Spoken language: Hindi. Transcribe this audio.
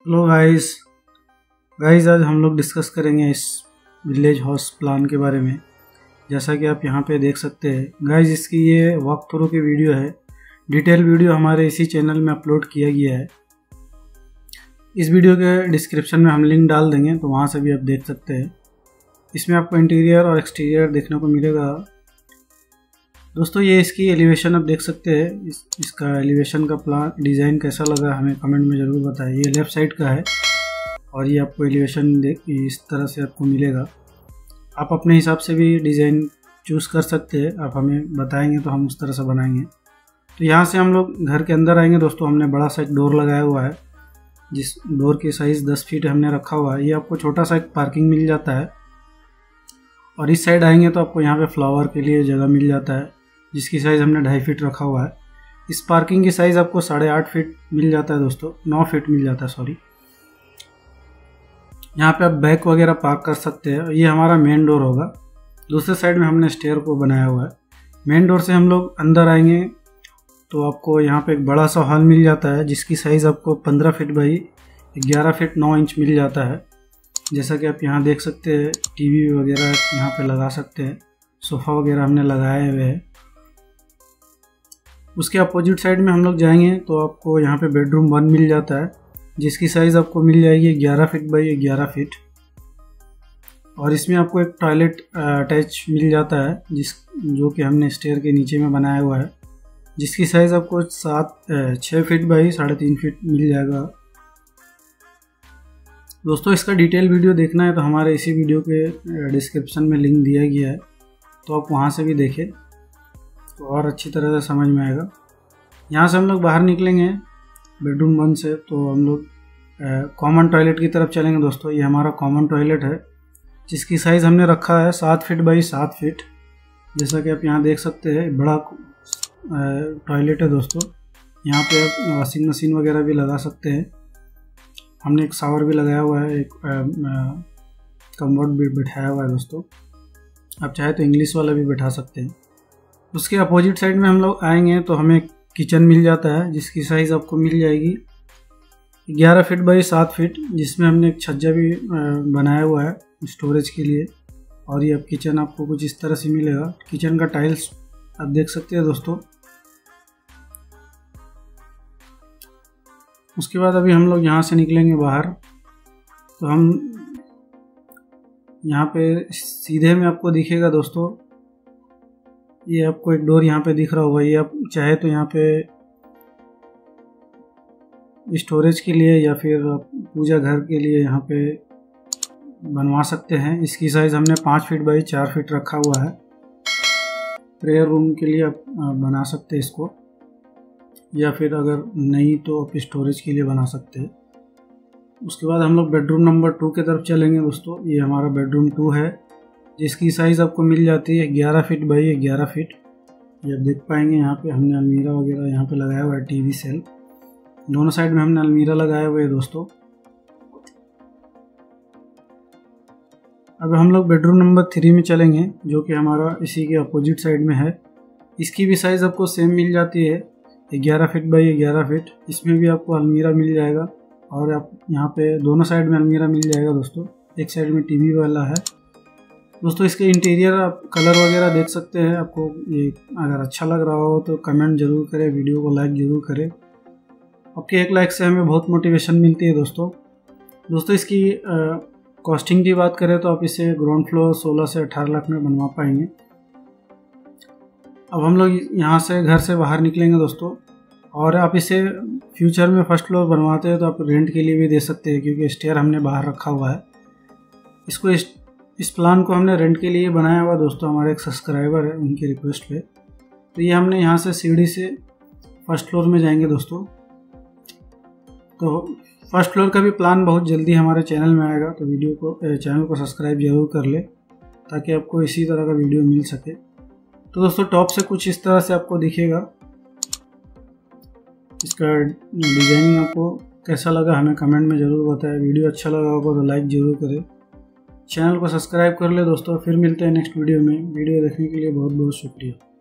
हेलो गाइस आज हम लोग डिस्कस करेंगे इस विलेज हाउस प्लान के बारे में। जैसा कि आप यहाँ पे देख सकते हैं गाइस, इसकी ये वॉक थ्रू की वीडियो है। डिटेल वीडियो हमारे इसी चैनल में अपलोड किया गया है। इस वीडियो के डिस्क्रिप्शन में हम लिंक डाल देंगे, तो वहाँ से भी आप देख सकते हैं। इसमें आपको इंटीरियर और एक्सटीरियर देखने को मिलेगा। दोस्तों ये इसकी एलिवेशन आप देख सकते हैं। इसका एलिवेशन का प्लान डिज़ाइन कैसा लगा हमें कमेंट में ज़रूर बताएं। ये लेफ़्ट साइड का है और ये आपको एलिवेशन इस तरह से आपको मिलेगा। आप अपने हिसाब से भी डिज़ाइन चूज़ कर सकते हैं। आप हमें बताएंगे तो हम उस तरह से बनाएंगे। तो यहाँ से हम लोग घर के अंदर आएंगे। दोस्तों हमने बड़ा सा एक डोर लगाया हुआ है, जिस डोर की साइज़ 10 फीट हमने रखा हुआ है। ये आपको छोटा सा एक पार्किंग मिल जाता है। और इस साइड आएंगे तो आपको यहाँ पे फ्लावर के लिए जगह मिल जाता है, जिसकी साइज़ हमने 2.5 फीट रखा हुआ है। इस पार्किंग की साइज़ आपको 8.5 फीट मिल जाता है दोस्तों, 9 फीट मिल जाता है सॉरी। यहाँ पे आप बाइक वगैरह पार्क कर सकते हैं। ये हमारा मेन डोर होगा। दूसरे साइड में हमने स्टेयर को बनाया हुआ है। मेन डोर से हम लोग अंदर आएंगे तो आपको यहाँ पे एक बड़ा सा हॉल मिल जाता है, जिसकी साइज़ आपको 15 फीट बाई 11 फीट 9 इंच मिल जाता है। जैसा कि आप यहाँ देख सकते हैं, टीवी वगैरह यहाँ पे लगा सकते हैं। सोफ़ा वगैरह हमने लगाए हुए हैं। उसके अपोजिट साइड में हम लोग जाएंगे तो आपको यहाँ पे बेडरूम 1 मिल जाता है, जिसकी साइज़ आपको मिल जाएगी 11 फीट बाई 11 फीट। और इसमें आपको एक टॉयलेट अटैच मिल जाता है, जो कि हमने स्टेयर के नीचे में बनाया हुआ है, जिसकी साइज़ आपको 6 फीट बाई 3.5 फीट मिल जाएगा। दोस्तों इसका डिटेल वीडियो देखना है तो हमारे इसी वीडियो के डिस्क्रिप्शन में लिंक दिया गया है, तो आप वहाँ से भी देखें तो और अच्छी तरह से समझ में आएगा। यहाँ से हम लोग बाहर निकलेंगे बेडरूम 1 से, तो हम लोग कॉमन टॉयलेट की तरफ चलेंगे। दोस्तों ये हमारा कॉमन टॉयलेट है, जिसकी साइज़ हमने रखा है 7 फीट बाई 7 फीट। जैसा कि आप यहाँ देख सकते हैं, बड़ा टॉयलेट है दोस्तों। यहाँ पे आप वॉशिंग मशीन वगैरह भी लगा सकते हैं। हमने एक शावर भी लगाया हुआ है, एक कम्बोर्ड भी बिठाया हुआ है दोस्तों। आप चाहे तो इंग्लिश वाला भी बैठा सकते हैं। उसके अपोजिट साइड में हम लोग आएंगे तो हमें किचन मिल जाता है, जिसकी साइज़ आपको मिल जाएगी 11 फीट बाई 7 फीट, जिसमें हमने एक छज्जा भी बनाया हुआ है स्टोरेज के लिए। और ये अब किचन आपको कुछ इस तरह से मिलेगा। किचन का टाइल्स आप देख सकते हैं दोस्तों। उसके बाद अभी हम लोग यहाँ से निकलेंगे बाहर, तो हम यहाँ पे सीधे में आपको दिखेगा दोस्तों, ये आपको एक डोर यहाँ पे दिख रहा होगा। ये आप चाहे तो यहाँ पे स्टोरेज के लिए या फिर पूजा घर के लिए यहाँ पे बनवा सकते हैं। इसकी साइज़ हमने 5 फीट बाई 4 फीट रखा हुआ है। प्रेयर रूम के लिए आप बना सकते हैं इसको, या फिर अगर नहीं तो आप स्टोरेज के लिए बना सकते हैं। उसके बाद हम लोग बेडरूम नंबर 2 की तरफ चलेंगे दोस्तों। ये हमारा बेडरूम 2 है, जिसकी साइज़ आपको मिल जाती है 11 फीट बाई 11 फीट। ये आप देख पाएंगे, यहाँ पे हमने अलमीरा वगैरह यहाँ पे लगाया हुआ है, टीवी सेल दोनों साइड में हमने अलमीरा लगाया हुआ है दोस्तों। अब हम लोग बेडरूम नंबर 3 में चलेंगे, जो कि हमारा इसी के अपोजिट साइड में है। इसकी भी साइज़ आपको सेम मिल जाती है 11 फीट बाई 11 फीट। इसमें भी आपको अलमीरा मिल जाएगा, और आप यहाँ पे दोनों साइड में अलमीरा मिल जाएगा दोस्तों। एक साइड में टीवी वाला है दोस्तों। इसके इंटीरियर आप कलर वगैरह देख सकते हैं। आपको ये अगर अच्छा लग रहा हो तो कमेंट ज़रूर करें, वीडियो को लाइक ज़रूर करें। आपके एक लाइक से हमें बहुत मोटिवेशन मिलती है दोस्तों इसकी कॉस्टिंग की बात करें तो आप इसे ग्राउंड फ्लोर 16 से 18 लाख में बनवा पाएंगे। अब हम लोग यहाँ से घर से बाहर निकलेंगे दोस्तों, और आप इसे फ्यूचर में फर्स्ट फ्लोर बनवाते हैं तो आप रेंट के लिए भी दे सकते हैं, क्योंकि स्टेयर हमने बाहर रखा हुआ है। इसको इस प्लान को हमने रेंट के लिए बनाया हुआ दोस्तों। हमारे एक सब्सक्राइबर है, उनकी रिक्वेस्ट पे। तो ये हमने यहाँ से सीढ़ी से फर्स्ट फ्लोर में जाएंगे दोस्तों। तो फर्स्ट फ्लोर का भी प्लान बहुत जल्दी हमारे चैनल में आएगा, तो चैनल को सब्सक्राइब जरूर कर ले, ताकि आपको इसी तरह का वीडियो मिल सके। तो दोस्तों टॉप से कुछ इस तरह से आपको दिखेगा। इसका डिज़ाइनिंग आपको कैसा लगा हमें कमेंट में ज़रूर बताएं। वीडियो अच्छा लगा होगा तो लाइक ज़रूर करें, चैनल को सब्सक्राइब कर ले दोस्तों। फिर मिलते हैं नेक्स्ट वीडियो में। वीडियो देखने के लिए बहुत बहुत शुक्रिया।